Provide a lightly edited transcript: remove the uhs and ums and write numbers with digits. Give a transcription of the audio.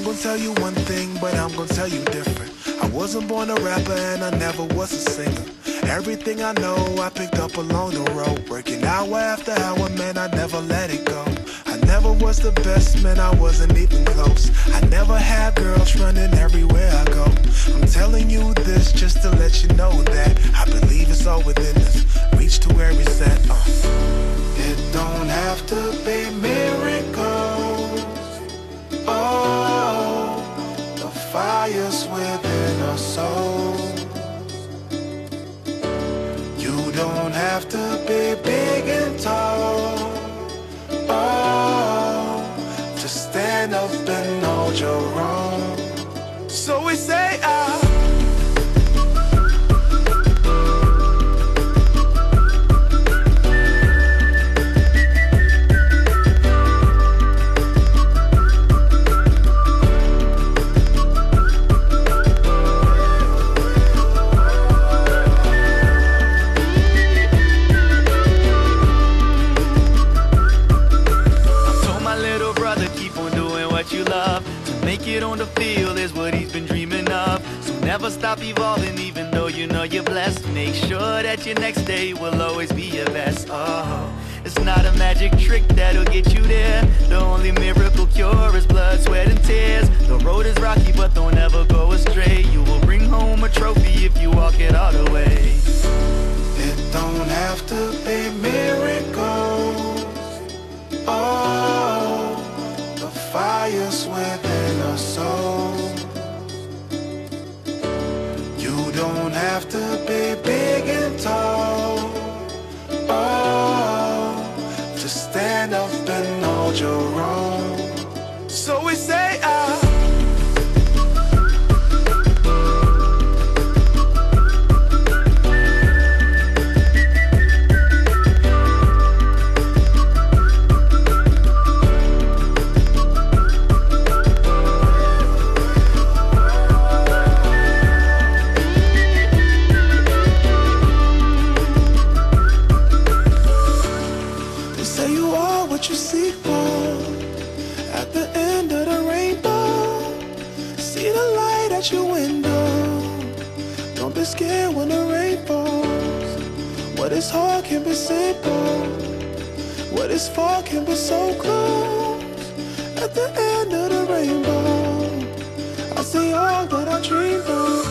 gonna tell you one thing, but I'm gonna tell you different. I wasn't born a rapper and I never was a singer. Everything I know I picked up along the road. Working hour after hour, man, I never let it go. I never was the best, man, I wasn't even close. I never had girls running everywhere I go. I'm telling you this just to let you know that I believe it's all within us. Reach to where it's at. It don't have to be miracles. Oh, the fire's within our souls. You don't have to be big and tall. Oh, to stand up and hold your own. So we say on the field is what he's been dreaming of. So never stop evolving even though you know you're blessed. Make sure that your next day will always be your best. Oh, it's not a magic trick that'll get you there. The only miracle cure is blood, sweat and tears. The road is rocky but don't ever go astray. You will bring home a trophy if you walk it all the way. It don't have to be miracles. Oh, the fire's within our soul. You don't have to be big and tall. Oh, to stand up and hold your own. So we say what you seek for at the end of the rainbow. See the light at your window. Don't be scared when the rain falls. What is hard can be simple. What is far can be so close. At the end of the rainbow, I see all that I dreamed of.